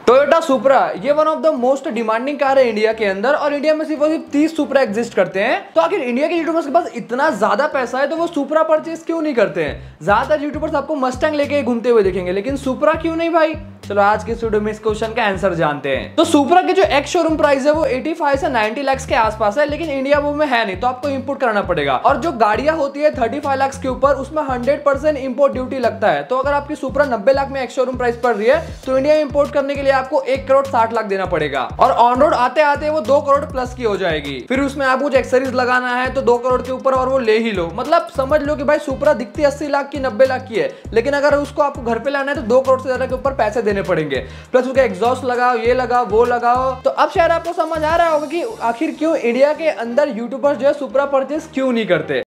Toyota Supra ये one of the most demanding car है India के अंदर, और इंडिया में सिर्फ और सिर्फ 30 सुपरा एग्जिस्ट करते हैं। तो आखिर इंडिया के यूट्यूबर्स के पास इतना ज्यादा पैसा है तो वो सुपरा परचेज क्यों नहीं करते हैं? ज्यादातर यूट्यूबर्स आपको मस्टैंग लेके घूमते हुए देखेंगे, लेकिन सुपरा क्यों नहीं भाई? चलो आज के वीडियो में इस क्वेश्चन का आंसर जानते हैं। तो सुपरा के जो एक्स शोरूम प्राइस है वो 85 से 90 लाख के आसपास है, लेकिन इंडिया वो में है नहीं, तो आपको इंपोर्ट कराना पड़ेगा। और जो गाड़ियां होती है 35 लाख के ऊपर, उसमें 100% इंपोर्ट ड्यूटी लगता है। तो अगर आपकी सुपरा 90 लाख में एक्स शोरूम प्राइस पड़ रही है तो इंडिया में इंपोर्ट करने के लिए आपको 1 करोड़ 60 लाख देना पड़ेगा, और ऑन रोड आते आते वो 2 करोड़ प्लस की हो जाएगी। फिर उसमें आपको कुछ एक्सेसरीज लगाना है तो 2 करोड़ के ऊपर और वो ले ही लो। मतलब समझ लो कि भाई सुपरा दिखती 80 लाख की 90 लाख की है, लेकिन अगर उसको आपको घर पे लाना है तो 2 करोड़ से ज्यादा के ऊपर पैसे देने पड़ेंगे, प्लस उसका एग्जॉस्ट लगाओ, ये लगाओ, वो लगाओ। तो अब शायद आपको समझ आ रहा होगा कि आखिर क्यों इंडिया के अंदर यूट्यूबर्स जो है सुपरा परचेस क्यों नहीं करते।